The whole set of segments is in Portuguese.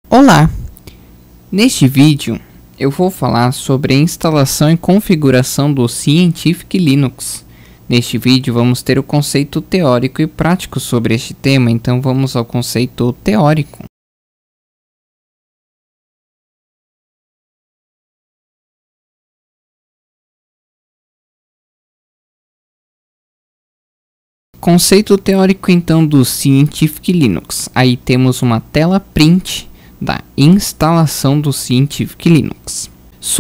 Olá! Neste vídeo eu vou falar sobre a instalação e configuração do Scientific Linux. Neste vídeo vamos ter o conceito teórico e prático sobre este tema, então vamos ao conceito teórico. Conceito teórico então do Scientific Linux. Aí temos uma tela print da instalação do Scientific Linux.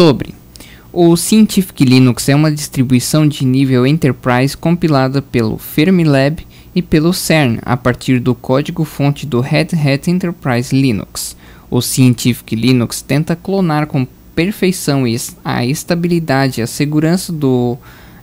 O Scientific Linux é uma distribuição de nível Enterprise compilada pelo Fermilab e pelo CERN a partir do código-fonte do Red Hat Enterprise Linux. O Scientific Linux tenta clonar com perfeição a estabilidade e a segurança do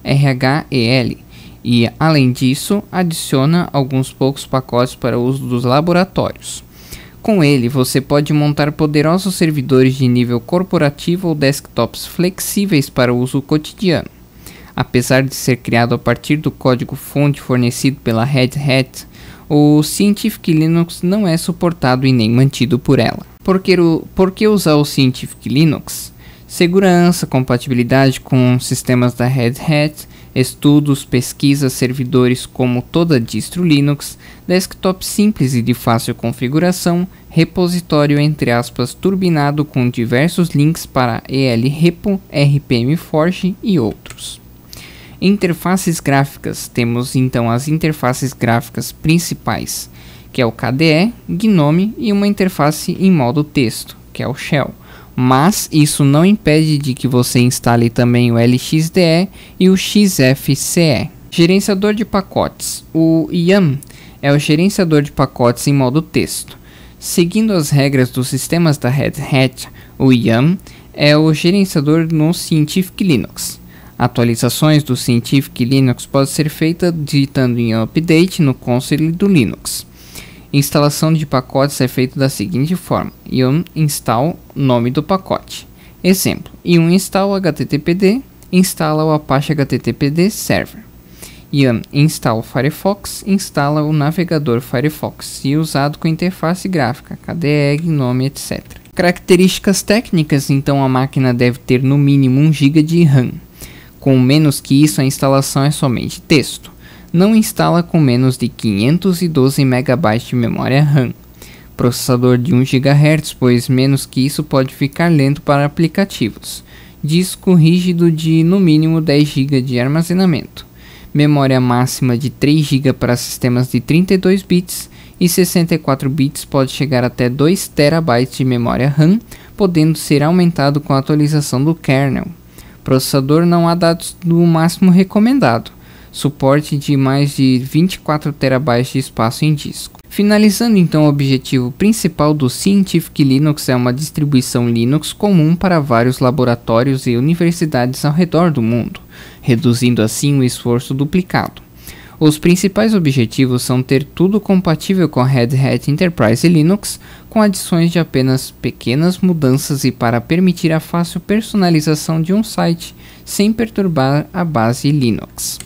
RHEL e, além disso, adiciona alguns poucos pacotes para uso dos laboratórios. Com ele, você pode montar poderosos servidores de nível corporativo ou desktops flexíveis para uso cotidiano. Apesar de ser criado a partir do código-fonte fornecido pela Red Hat, o Scientific Linux não é suportado e nem mantido por ela. Por que usar o Scientific Linux? Segurança, compatibilidade com sistemas da Red Hat, estudos, pesquisas, servidores como toda distro Linux, desktop simples e de fácil configuração, repositório entre aspas turbinado com diversos links para ELRepo, RPMForge e outros. Interfaces gráficas. Temos então as interfaces gráficas principais, que é o KDE, GNOME e uma interface em modo texto, que é o Shell. Mas isso não impede de que você instale também o LXDE e o XFCE. Gerenciador de pacotes. O YAM é o gerenciador de pacotes em modo texto. Seguindo as regras dos sistemas da Red Hat, o YAM é o gerenciador no Scientific Linux. Atualizações do Scientific Linux podem ser feitas digitando em update no console do Linux. Instalação de pacotes é feita da seguinte forma: yum install nome do pacote. Exemplo: yum install httpd instala o Apache HTTPD server. Yum install Firefox instala o navegador Firefox e usado com interface gráfica, KDE, GNOME, etc. Características técnicas. Então a máquina deve ter no mínimo 1 GB de RAM. Com menos que isso, a instalação é somente texto. Não instala com menos de 512 MB de memória RAM. Processador de 1 GHz, pois menos que isso pode ficar lento para aplicativos. Disco rígido de no mínimo 10 GB de armazenamento. Memória máxima de 3 GB para sistemas de 32 bits e 64 bits, pode chegar até 2 TB de memória RAM, podendo ser aumentado com a atualização do kernel. Processador não há dados do máximo recomendado. Suporte de mais de 24 TB de espaço em disco. Finalizando então, o objetivo principal do Scientific Linux é uma distribuição Linux comum para vários laboratórios e universidades ao redor do mundo, reduzindo assim o esforço duplicado. Os principais objetivos são ter tudo compatível com a Red Hat Enterprise Linux, com adições de apenas pequenas mudanças e para permitir a fácil personalização de um site sem perturbar a base Linux.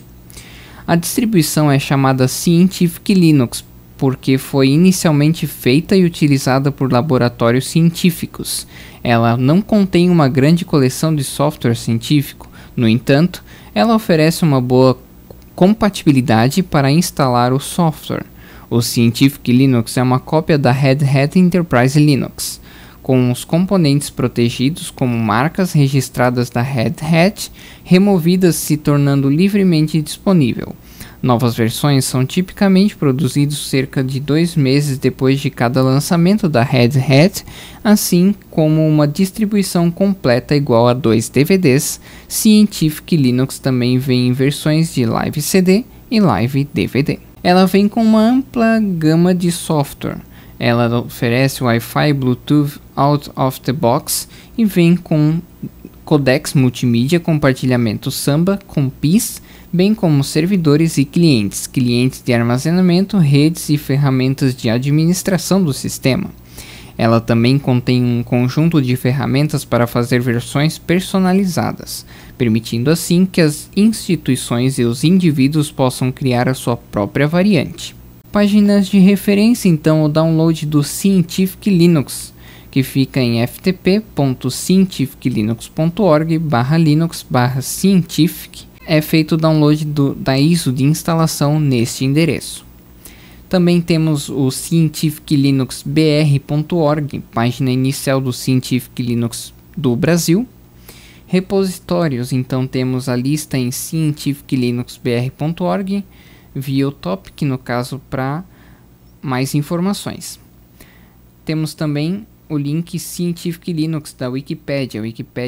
A distribuição é chamada Scientific Linux porque foi inicialmente feita e utilizada por laboratórios científicos. Ela não contém uma grande coleção de software científico, no entanto, ela oferece uma boa compatibilidade para instalar o software. O Scientific Linux é uma cópia da Red Hat Enterprise Linux, com os componentes protegidos como marcas registradas da Red Hat, removidas se tornando livremente disponível. Novas versões são tipicamente produzidas cerca de 2 meses depois de cada lançamento da Red Hat, assim como uma distribuição completa igual a 2 DVDs. Scientific Linux também vem em versões de Live CD e Live DVD. Ela vem com uma ampla gama de software. Ela oferece Wi-Fi, Bluetooth out of the box e vem com codecs multimídia, compartilhamento Samba com PIS, bem como servidores e clientes de armazenamento, redes e ferramentas de administração do sistema. Ela também contém um conjunto de ferramentas para fazer versões personalizadas, permitindo assim que as instituições e os indivíduos possam criar a sua própria variante. Páginas de referência. Então, o download do Scientific Linux, que fica em ftp.scientificlinux.org/linux/scientific. É feito o download da ISO de instalação neste endereço. Também temos o scientificlinuxbr.org, página inicial do Scientific Linux do Brasil. Repositórios, então temos a lista em scientificlinuxbr.org, via o topic, no caso, para mais informações. Temos também o link Scientific Linux da Wikipedia,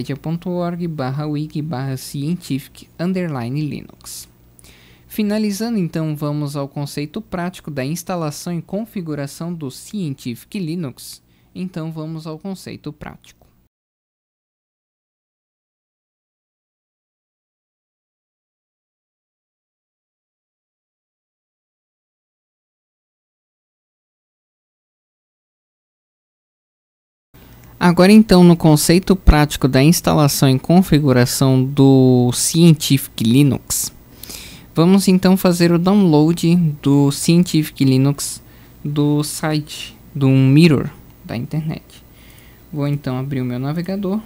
wikipedia.org/wiki/scientific_linux. Finalizando, então, vamos ao conceito prático da instalação e configuração do Scientific Linux. Então, vamos ao conceito prático. Agora então, no conceito prático da instalação e configuração do Scientific Linux, vamos então fazer o download do Scientific Linux do site, do Mirror da internet. Vou então abrir o meu navegador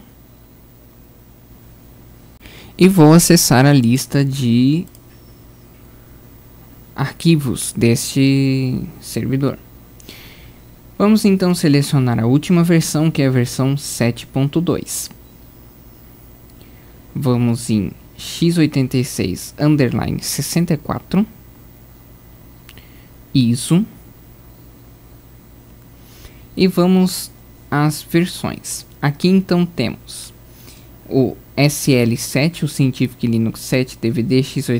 e vou acessar a lista de arquivos deste servidor. Vamos então selecionar a última versão, que é a versão 7.2. Vamos em x86_64 ISO e vamos às versões. Aqui então temos o SL7, o Scientific Linux 7 DVD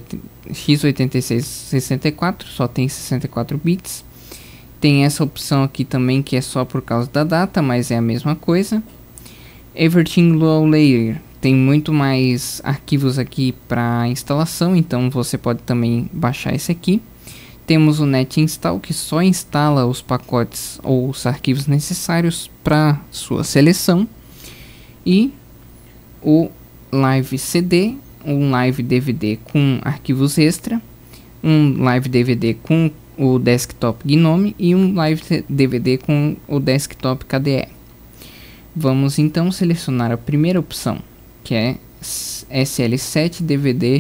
x86-64, só tem 64 bits. Tem essa opção aqui também, que é só por causa da data, mas é a mesma coisa. Everything Low Layer tem muito mais arquivos aqui para instalação, então você pode também baixar esse aqui. Temos o Net Install, que só instala os pacotes ou os arquivos necessários para sua seleção. E o Live CD, um Live DVD com arquivos extra, um Live DVD com o desktop GNOME e um Live DVD com o desktop KDE. Vamos então selecionar a primeira opção, que é SL7 DVD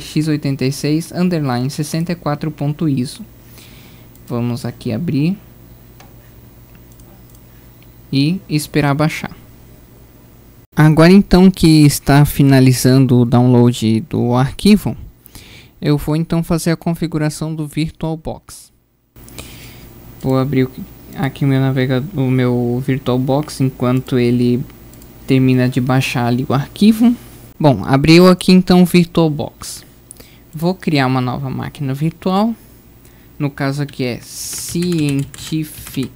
x86_64.ISO. Vamos aqui abrir e esperar baixar. Agora então que está finalizando o download do arquivo, eu vou então fazer a configuração do VirtualBox. Vou abrir aqui o meu navegador, o meu VirtualBox, enquanto ele termina de baixar ali o arquivo. Bom, abriu aqui então o VirtualBox. Vou criar uma nova máquina virtual. No caso aqui é Scientific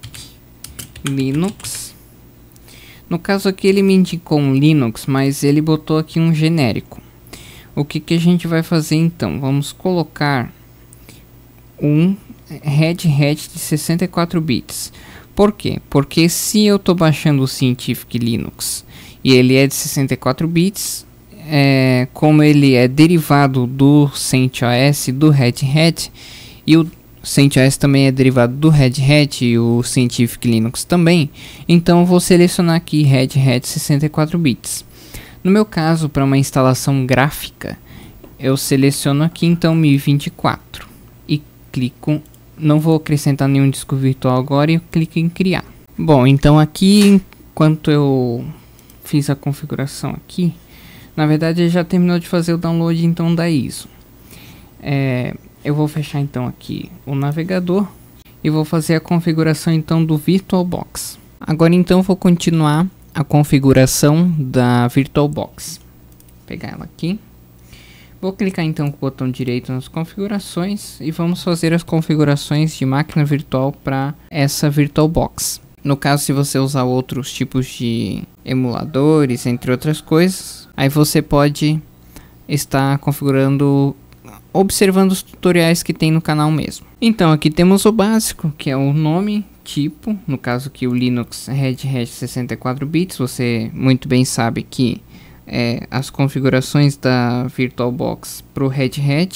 Linux. No caso aqui ele me indicou um Linux, mas ele botou aqui um genérico. O que a gente vai fazer então? Vamos colocar um Red Hat de 64 bits. Por quê? Porque se eu estou baixando o Scientific Linux e ele é de 64 bits, como ele é derivado do CentOS do Red Hat, e o CentOS também é derivado do Red Hat e o Scientific Linux também, então eu vou selecionar aqui Red Hat 64 bits. No meu caso, para uma instalação gráfica, eu seleciono aqui então 1024 e clico. Não vou acrescentar nenhum disco virtual agora e eu clico em criar. Bom, então aqui, enquanto eu fiz a configuração aqui, na verdade ele já terminou de fazer o download então da ISO. Eu vou fechar então aqui o navegador e vou fazer a configuração então do VirtualBox. Agora então vou continuar a configuração da VirtualBox. Vou pegar ela aqui. Vou clicar então com o botão direito nas configurações e vamos fazer as configurações de máquina virtual para essa VirtualBox. No caso, se você usar outros tipos de emuladores, entre outras coisas, aí você pode estar configurando, observando os tutoriais que tem no canal mesmo. Então aqui temos o básico, que é o nome, tipo, no caso aqui o Linux Red Hat 64 bits, você muito bem sabe que as configurações da VirtualBox para o Red Hat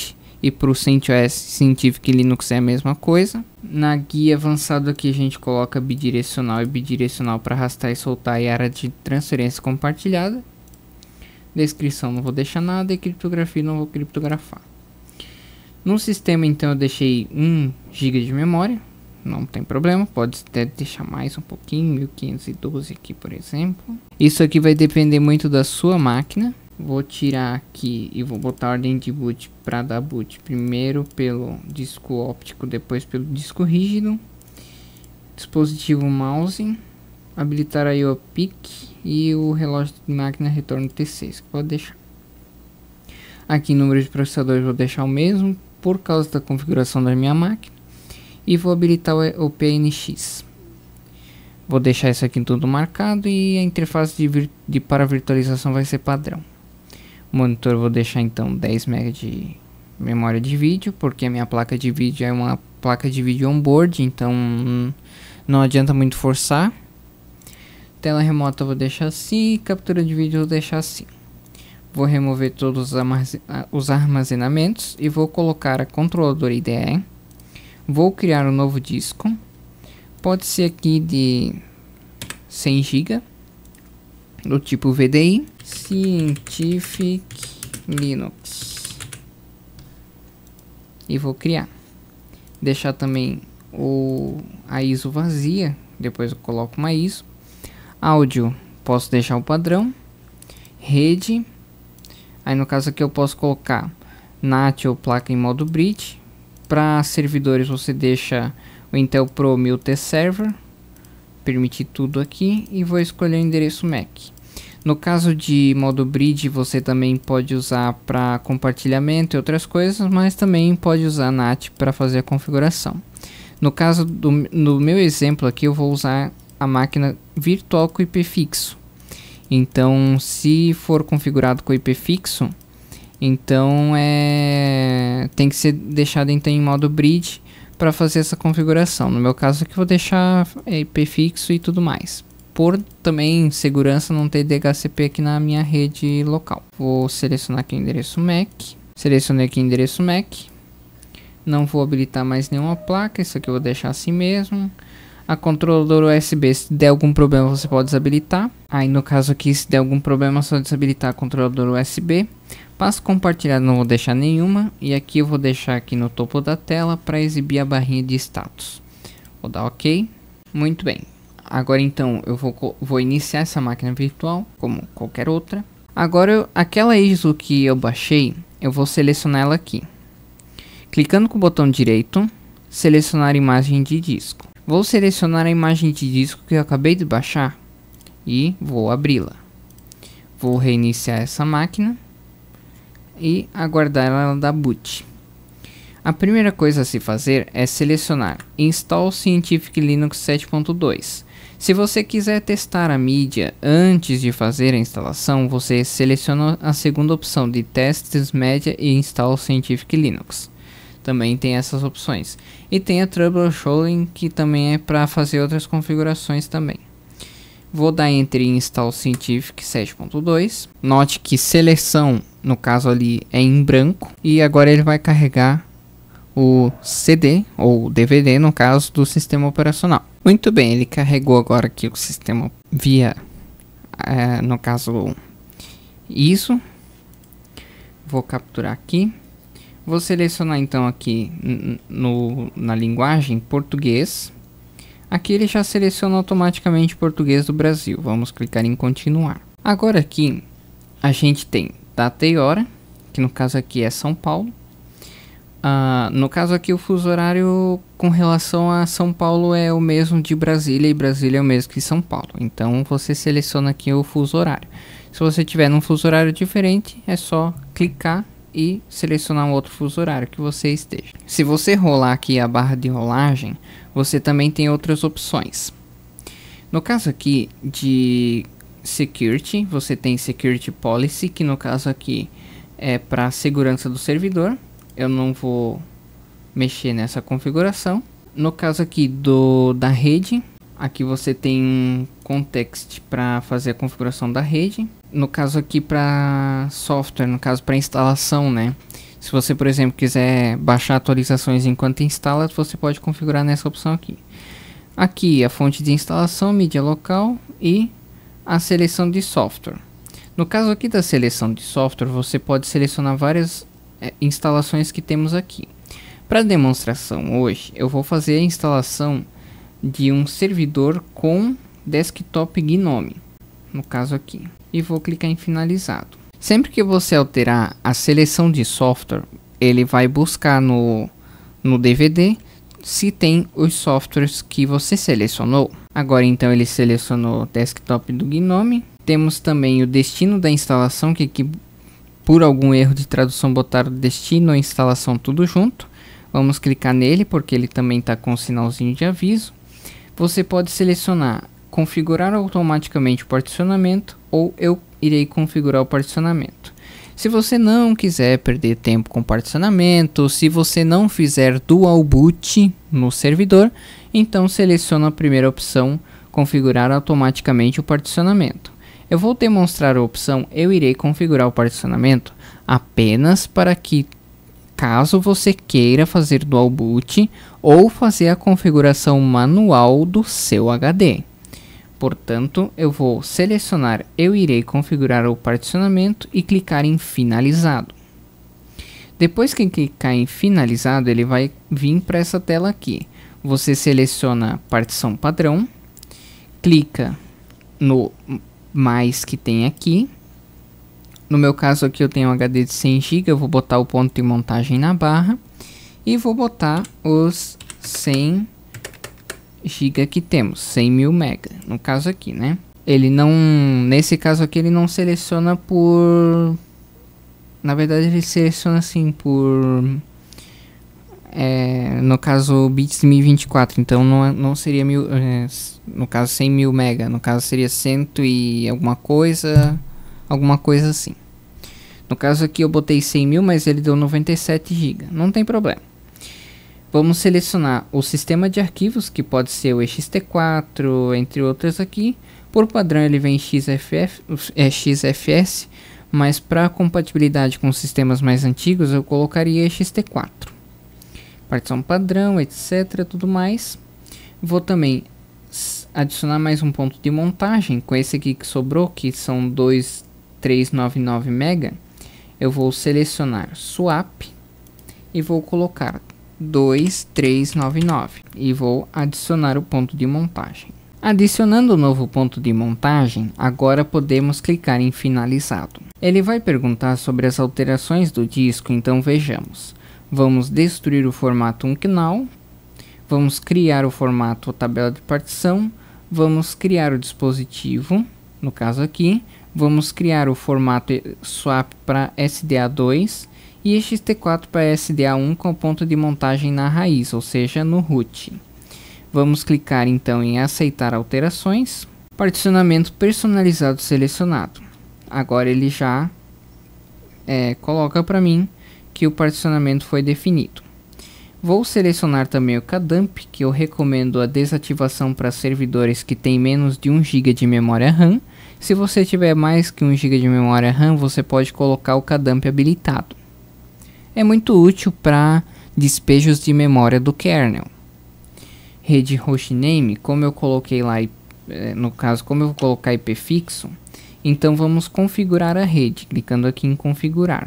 E para o CentOS Scientific Linux é a mesma coisa. Na guia avançado aqui a gente coloca bidirecional e bidirecional para arrastar e soltar e área de transferência compartilhada. Descrição não vou deixar nada e criptografia não vou criptografar. No sistema então eu deixei 1 GB de memória, não tem problema, pode até deixar mais um pouquinho, 1512 aqui por exemplo. Isso aqui vai depender muito da sua máquina. Vou tirar aqui e vou botar a ordem de boot para dar boot primeiro pelo disco óptico, depois pelo disco rígido. Dispositivo mouse, habilitar aí o PIC e o relógio de máquina retorno T6, que pode deixar. Aqui número de processadores vou deixar o mesmo por causa da configuração da minha máquina. E vou habilitar o PNX. Vou deixar isso aqui tudo marcado e a interface para virtualização vai ser padrão. O monitor vou deixar então 10 MB de memória de vídeo, porque a minha placa de vídeo é uma placa de vídeo on-board, então não adianta muito forçar. Tela remota vou deixar assim, captura de vídeo vou deixar assim. Vou remover todos os armazenamentos e vou colocar a controladora IDE. Vou criar um novo disco, pode ser aqui de 100 GB, do tipo VDI, Scientific Linux, e vou criar. Deixar também a ISO vazia, depois eu coloco uma ISO. Áudio, posso deixar o padrão. Rede, aí no caso aqui eu posso colocar NAT ou placa em modo bridge. Para servidores você deixa o Intel Pro 1000T Server, permitir tudo aqui, e vou escolher o endereço MAC. No caso de modo bridge você também pode usar para compartilhamento e outras coisas, mas também pode usar NAT para fazer a configuração. No caso no meu exemplo aqui eu vou usar a máquina virtual com IP fixo. Então se for configurado com IP fixo, então tem que ser deixado então em modo bridge para fazer essa configuração. No meu caso aqui vou deixar IP fixo e tudo mais, por também segurança não ter DHCP aqui na minha rede local. Vou selecionar aqui o endereço MAC, selecionei aqui o endereço MAC, não vou habilitar mais nenhuma placa, isso aqui eu vou deixar assim mesmo. A controladora USB, se der algum problema você pode desabilitar. Aí no caso aqui, se der algum problema, é só desabilitar a controladora USB. Passo compartilhado não vou deixar nenhuma. E aqui eu vou deixar aqui no topo da tela para exibir a barrinha de status. Vou dar OK. Muito bem. Agora então eu vou iniciar essa máquina virtual, como qualquer outra. Agora aquela ISO que eu baixei, eu vou selecionar ela aqui. Clicando com o botão direito, selecionar imagem de disco. Vou selecionar a imagem de disco que eu acabei de baixar e vou abri-la. Vou reiniciar essa máquina e aguardar ela dar boot. A primeira coisa a se fazer é selecionar Install Scientific Linux 7.2. Se você quiser testar a mídia antes de fazer a instalação, você seleciona a segunda opção de Tests Media e Install Scientific Linux. Também tem essas opções. E tem a Troubleshooting, que também é para fazer outras configurações também. Vou dar Enter em Install Scientific 7.2. Note que seleção, no caso ali, é em branco. E agora ele vai carregar o CD, ou DVD, no caso, do sistema operacional. Muito bem, ele carregou agora aqui o sistema via, no caso, ISO. Vou capturar aqui. Vou selecionar então aqui na linguagem português. Aqui ele já seleciona automaticamente português do Brasil. Vamos clicar em continuar. Agora aqui a gente tem data e hora, que no caso aqui é São Paulo. No caso aqui o fuso horário com relação a São Paulo é o mesmo de Brasília e Brasília é o mesmo que São Paulo. Então você seleciona aqui o fuso horário. Se você tiver num fuso horário diferente, é só clicar e selecionar um outro fuso horário que você esteja. Se você rolar aqui a barra de rolagem, você também tem outras opções. No caso aqui de Security, você tem Security Policy, que no caso aqui é para segurança do servidor. Eu não vou mexer nessa configuração. No caso aqui da rede, aqui você tem um context para fazer a configuração da rede. No caso aqui para software, no caso para instalação, né? Se você, por exemplo, quiser baixar atualizações enquanto instala, você pode configurar nessa opção aqui. Aqui a fonte de instalação, mídia local e a seleção de software. No caso aqui da seleção de software, você pode selecionar várias instalações que temos aqui. Para demonstração hoje, eu vou fazer a instalação de um servidor com desktop GNOME, no caso aqui, e vou clicar em finalizado. Sempre que você alterar a seleção de software, ele vai buscar no DVD se tem os softwares que você selecionou. Agora então ele selecionou o desktop do GNOME. Temos também o destino da instalação, que aqui por algum erro de tradução botaram destino e instalação tudo junto. Vamos clicar nele porque ele também está com um sinalzinho de aviso. Você pode selecionar configurar automaticamente o particionamento ou eu irei configurar o particionamento. Se você não quiser perder tempo com particionamento, se você não fizer dual boot no servidor, então seleciona a primeira opção, configurar automaticamente o particionamento. Eu vou demonstrar a opção eu irei configurar o particionamento apenas para que, caso você queira fazer dual boot ou fazer a configuração manual do seu HD. Portanto, eu vou selecionar eu irei configurar o particionamento e clicar em finalizado. Depois que clicar em finalizado, ele vai vir para essa tela aqui. Você seleciona partição padrão, clica no mais que tem aqui. No meu caso aqui eu tenho um HD de 100 GB, eu vou botar o ponto de montagem na barra e vou botar os 100 GB que temos, 100.000 MB, no caso aqui, né? Ele não, nesse caso aqui ele não seleciona por, na verdade ele seleciona assim por, no caso bits de 1024, então não seria no caso 100.000 MB, no caso seria 100 e alguma coisa assim. No caso aqui eu botei 100.000, mas ele deu 97 GB, não tem problema. Vamos selecionar o sistema de arquivos, que pode ser o ext4, entre outros aqui. Por padrão ele vem XFS, mas para compatibilidade com sistemas mais antigos eu colocaria ext4. Partição padrão, etc, tudo mais. Vou também adicionar mais um ponto de montagem, com esse aqui que sobrou, que são 2399 MB. Eu vou selecionar swap e vou colocar 2399 e vou adicionar o ponto de montagem. Adicionando o novo ponto de montagem, agora podemos clicar em finalizado. Ele vai perguntar sobre as alterações do disco, então vejamos. Vamos destruir o formato unknown, vamos criar o formato tabela de partição, vamos criar o dispositivo, no caso aqui, vamos criar o formato swap para SDA2 e ext4 para SDA1 com o ponto de montagem na raiz, ou seja, no root. Vamos clicar então em aceitar alterações. Particionamento personalizado selecionado. Agora ele já coloca para mim que o particionamento foi definido. Vou selecionar também o KDump, que eu recomendo a desativação para servidores que têm menos de 1 GB de memória RAM. Se você tiver mais que 1 GB de memória RAM, você pode colocar o KDump habilitado. É muito útil para despejos de memória do kernel. Rede hostname, como eu coloquei lá, no caso, como eu vou colocar IP fixo, então vamos configurar a rede, clicando aqui em configurar.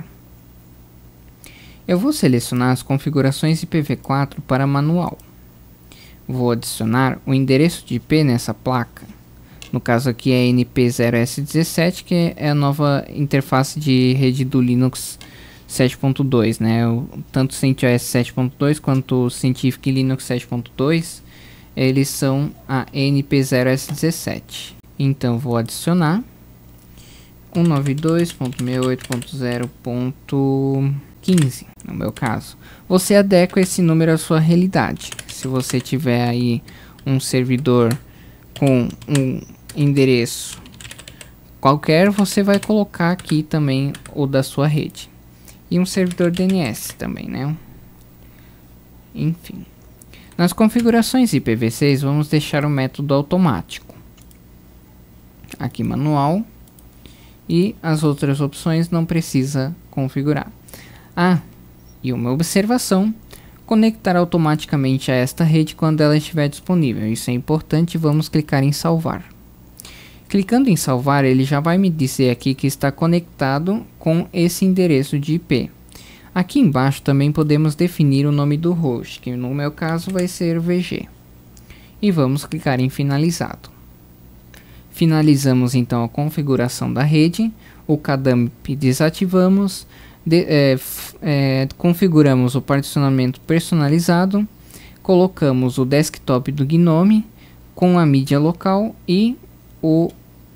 Eu vou selecionar as configurações IPv4 para manual. Vou adicionar o endereço de IP nessa placa. No caso aqui é NP0S17, que é a nova interface de rede do Linux 7.2, né? Tanto o CentOS 7.2 quanto o Scientific Linux 7.2, eles são a NP0S17. Então vou adicionar 192.68.0.15, no meu caso. Você adequa esse número à sua realidade. Se você tiver aí um servidor com um endereço qualquer, você vai colocar aqui também o da sua rede. E um servidor DNS também, né? Enfim. Nas configurações IPv6, vamos deixar o método automático. Aqui manual. E as outras opções não precisa configurar. Ah, E uma observação: conectar automaticamente a esta rede quando ela estiver disponível. Isso é importante, vamos clicar em salvar. Clicando em salvar, ele já vai me dizer aqui que está conectado com esse endereço de IP. Aqui embaixo também podemos definir o nome do host, que no meu caso vai ser VG. E vamos clicar em finalizado. Finalizamos então a configuração da rede, o KDump desativamos, configuramos o particionamento personalizado, colocamos o desktop do Gnome com a mídia local e o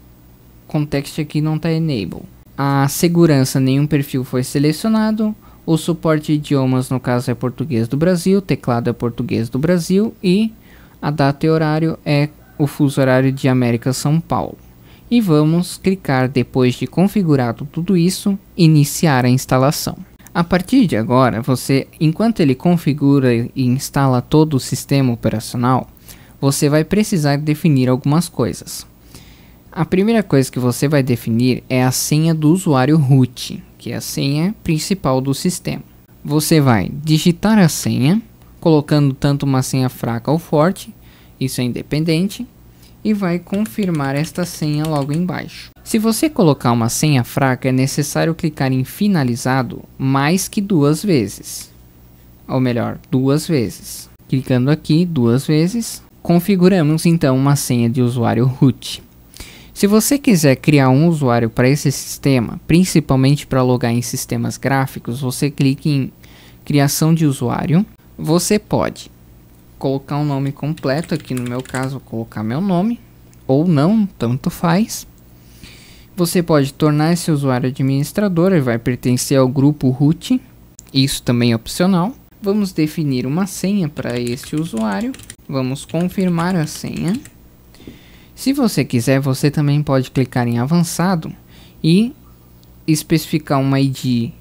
context aqui não está enable. A segurança, nenhum perfil foi selecionado. O suporte de idiomas, no caso, é português do Brasil, teclado é português do Brasil e a data e horário é o fuso horário de América São Paulo. E vamos clicar, depois de configurado tudo isso, iniciar a instalação. A partir de agora, você, enquanto ele configura e instala todo o sistema operacional, você vai precisar definir algumas coisas. A primeira coisa que você vai definir é a senha do usuário root, que é a senha principal do sistema. Você vai digitar a senha, colocando tanto uma senha fraca ou forte, isso é independente, e vai confirmar esta senha logo embaixo. Se você colocar uma senha fraca, é necessário clicar em finalizado mais que 2 vezes. Ou melhor, 2 vezes. Clicando aqui 2 vezes, configuramos então uma senha de usuário root. Se você quiser criar um usuário para esse sistema, principalmente para logar em sistemas gráficos, você clica em criação de usuário. Você pode colocar um nome completo, aqui no meu caso vou colocar meu nome, ou não, tanto faz. Você pode tornar esse usuário administrador, ele vai pertencer ao grupo root, isso também é opcional. Vamos definir uma senha para este usuário, vamos confirmar a senha. Se você quiser, você também pode clicar em avançado e especificar uma ID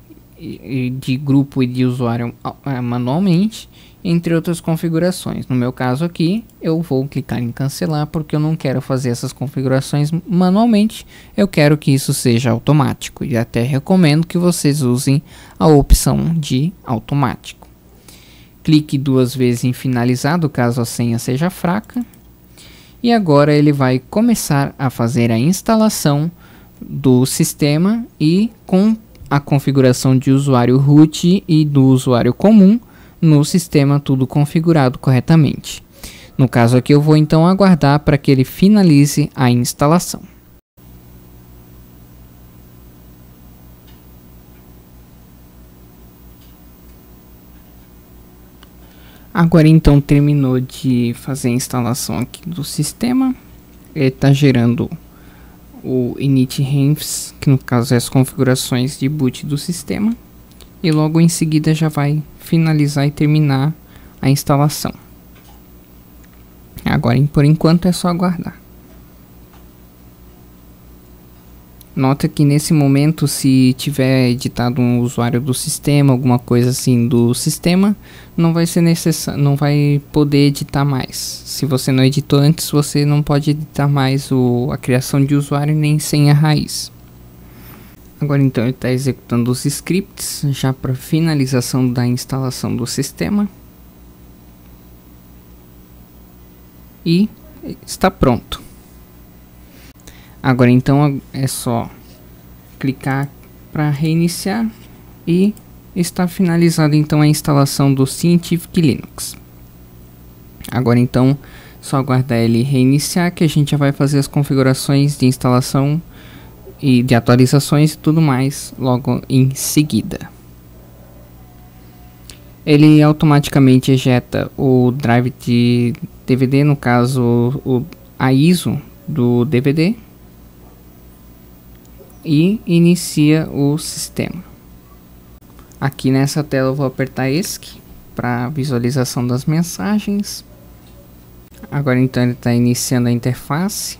de grupo e de usuário manualmente, entre outras configurações. No meu caso aqui, eu vou clicar em cancelar porque eu não quero fazer essas configurações manualmente, eu quero que isso seja automático e até recomendo que vocês usem a opção de automático. Clique 2 vezes em finalizado caso a senha seja fraca. E agora ele vai começar a fazer a instalação do sistema e com a configuração de usuário root e do usuário comum no sistema tudo configurado corretamente. No caso aqui eu vou então aguardar para que ele finalize a instalação. Agora então terminou de fazer a instalação aqui do sistema. Ele está gerando o init-refs, que no caso é as configurações de boot do sistema. E logo em seguida já vai finalizar e terminar a instalação. Agora por enquanto é só aguardar. Nota que nesse momento, se tiver editado um usuário do sistema, alguma coisa assim do sistema, não vai ser necessário, não vai poder editar mais. Se você não editou antes, você não pode editar mais a criação de usuário nem senha raiz. Agora então ele está executando os scripts já para finalização da instalação do sistema. E está pronto. Agora então é só clicar para reiniciar e está finalizada então a instalação do Scientific Linux. Agora então só aguardar ele reiniciar que a gente já vai fazer as configurações de instalação e de atualizações e tudo mais logo em seguida. Ele automaticamente ejeta o drive de DVD, no caso a ISO do DVD, e inicia o sistema. Aqui nessa tela eu vou apertar ESC para visualização das mensagens. Agora então ele está iniciando a interface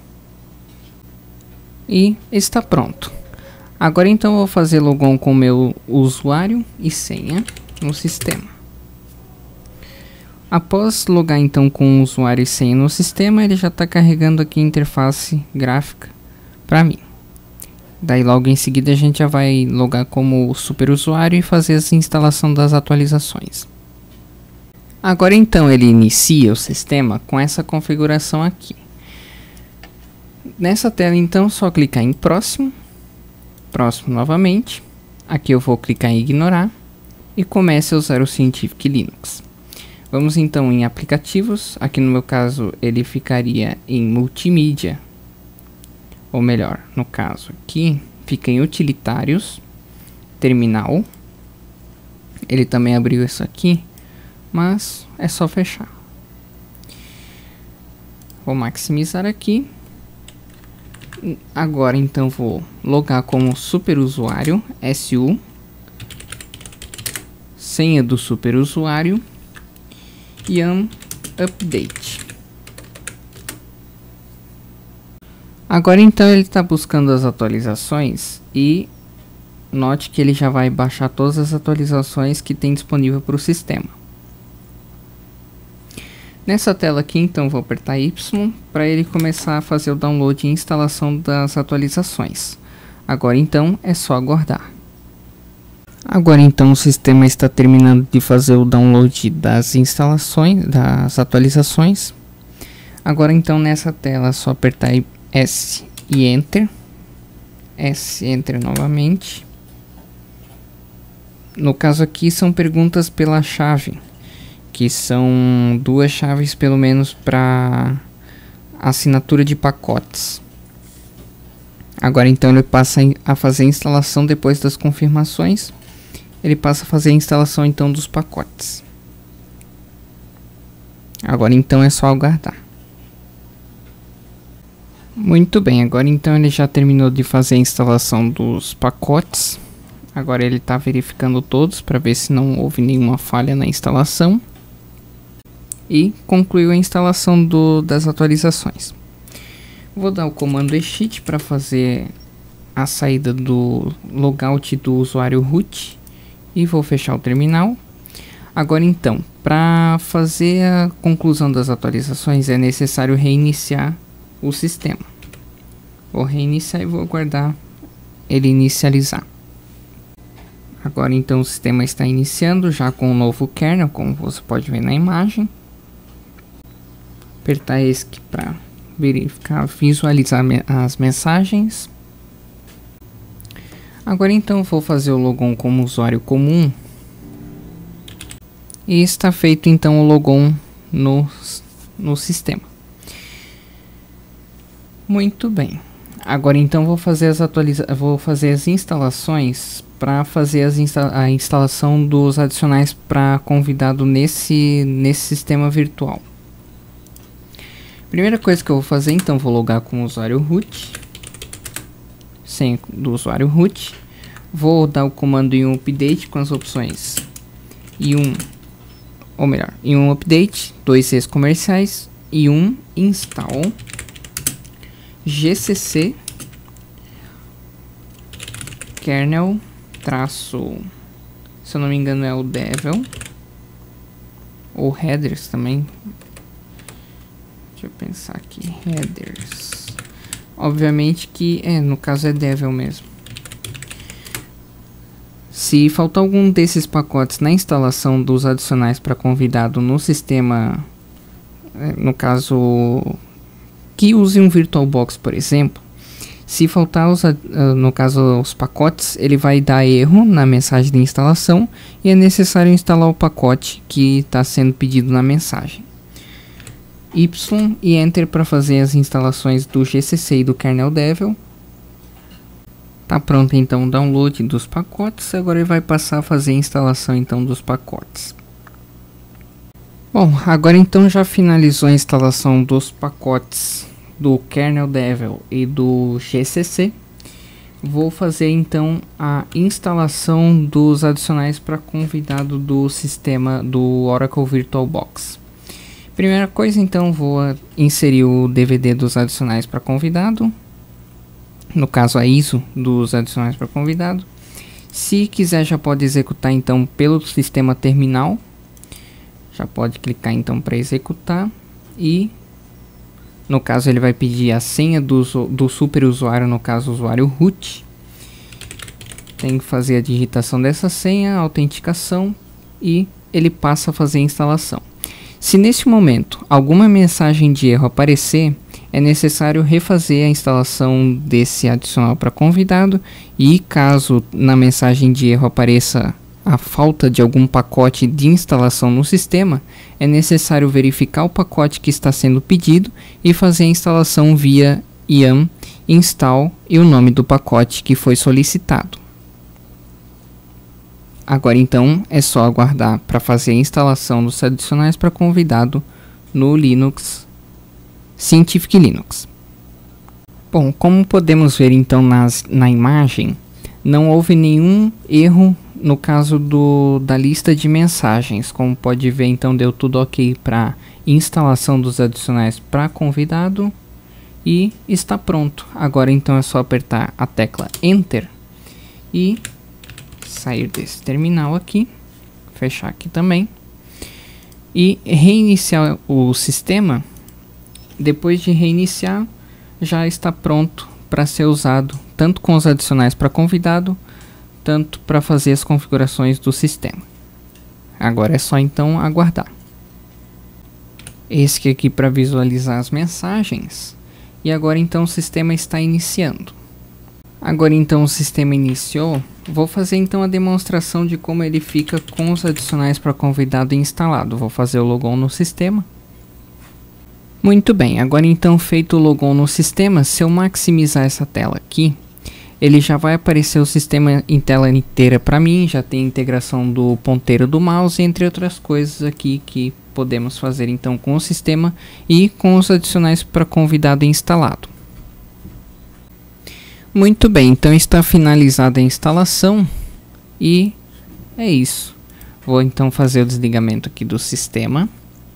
e está pronto. Agora então eu vou fazer logon com o meu usuário e senha no sistema. Após logar então com o usuário e senha no sistema, ele já está carregando aqui a interface gráfica para mim. Daí logo em seguida a gente já vai logar como superusuário e fazer a instalação das atualizações. Agora então ele inicia o sistema com essa configuração aqui. Nessa tela então só clicar em próximo, próximo novamente. Aqui eu vou clicar em ignorar e comece a usar o Scientific Linux. Vamos então em aplicativos, aqui no meu caso ele ficaria em multimídia. Ou melhor, no caso aqui, fica em utilitários, terminal. Ele também abriu isso aqui, mas é só fechar. Vou maximizar aqui. Agora então vou logar como superusuário, SU, senha do superusuário, yum update. Agora então ele está buscando as atualizações e note que ele já vai baixar todas as atualizações que tem disponível para o sistema. Nessa tela aqui então vou apertar Y para ele começar a fazer o download e instalação das atualizações. Agora então é só aguardar. Agora então o sistema está terminando de fazer o download das instalações, das atualizações. Agora então nessa tela é só apertar S e Enter. S, Enter novamente. No caso aqui são perguntas pela chave, que são 2 chaves pelo menos para assinatura de pacotes. Agora então ele passa a fazer a instalação depois das confirmações. Ele passa a fazer a instalação então dos pacotes. Agora então é só aguardar. Muito bem, agora então ele já terminou de fazer a instalação dos pacotes. Agora ele está verificando todos para ver se não houve nenhuma falha na instalação. E concluiu a instalação das atualizações. Vou dar o comando exit para fazer a saída do logout do usuário root. E vou fechar o terminal. Agora então, para fazer a conclusão das atualizações é necessário reiniciar o sistema. Vou reiniciar e vou aguardar ele inicializar. Agora então o sistema está iniciando já com o novo kernel, como você pode ver na imagem. Apertar ESC para verificar, visualizar as mensagens. Agora então vou fazer o logon como usuário comum. E está feito então o logon no sistema. Muito bem. Agora então vou fazer as instalações para fazer a instalação dos adicionais para convidado nesse sistema virtual. Primeira coisa que eu vou fazer então, vou logar com o usuário root, senha do usuário root. Vou dar o comando yum update com as opções yum update, 2 Cs comerciais, yum install gcc kernel traço, se eu não me engano é o devel ou headers também. Deixa eu pensar aqui, headers. Obviamente que no caso é devel mesmo. Se faltar algum desses pacotes na instalação dos adicionais para convidado no sistema, no caso que use um VirtualBox, por exemplo, se faltar no caso os pacotes, ele vai dar erro na mensagem de instalação e é necessário instalar o pacote que está sendo pedido na mensagem. Y e Enter para fazer as instalações do GCC e do kernel devel. Tá pronto então o download dos pacotes. Agora ele vai passar a fazer a instalação então dos pacotes. Bom, agora então já finalizou a instalação dos pacotes do kernel devel e do GCC. Vou fazer então a instalação dos adicionais para convidado do sistema do Oracle VirtualBox. Primeira coisa então, vou inserir o DVD dos adicionais para convidado. No caso a ISO dos adicionais para convidado. Se quiser já pode executar então pelo sistema terminal. Já pode clicar então para executar. E no caso ele vai pedir a senha do super usuário, no caso o usuário root. tem que fazer a digitação dessa senha, a autenticação e ele passa a fazer a instalação. Se nesse momento alguma mensagem de erro aparecer, é necessário refazer a instalação desse adicional para convidado e caso na mensagem de erro apareça a falta de algum pacote de instalação no sistema, é necessário verificar o pacote que está sendo pedido e fazer a instalação via yum install e o nome do pacote que foi solicitado. Agora então é só aguardar para fazer a instalação dos adicionais para convidado no Linux Scientific Linux. Bom, como podemos ver então na imagem, não houve nenhum erro no caso da lista de mensagens. Como pode ver, então deu tudo ok para instalação dos adicionais para convidado e está pronto. Agora então é só apertar a tecla Enter e sair desse terminal aqui, fechar aqui também e reiniciar o sistema. Depois de reiniciar, já está pronto para ser usado tanto com os adicionais para convidado, tanto para fazer as configurações do sistema. Agora é só então aguardar. Esse aqui para visualizar as mensagens. E agora então o sistema está iniciando. Agora então o sistema iniciou. Vou fazer então a demonstração de como ele fica com os adicionais para convidado instalado. Vou fazer o logon no sistema. Muito bem, agora então feito o logon no sistema, se eu maximizar essa tela aqui, ele já vai aparecer o sistema em tela inteira para mim, já tem integração do ponteiro do mouse, entre outras coisas aqui que podemos fazer então com o sistema e com os adicionais para convidado instalado. Muito bem, então está finalizada a instalação e é isso. Vou então fazer o desligamento aqui do sistema.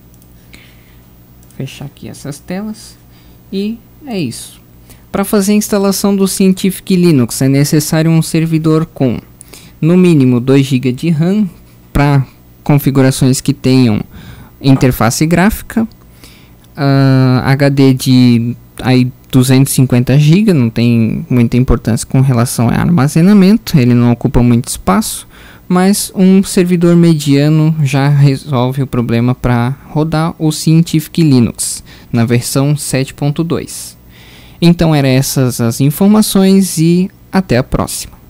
Fechar aqui essas telas e é isso. Para fazer a instalação do Scientific Linux é necessário um servidor com no mínimo 2 GB de RAM para configurações que tenham interface gráfica, HD de 250 GB, não tem muita importância com relação a armazenamento, ele não ocupa muito espaço, mas um servidor mediano já resolve o problema para rodar o Scientific Linux na versão 7.2. Então eram essas as informações e até a próxima.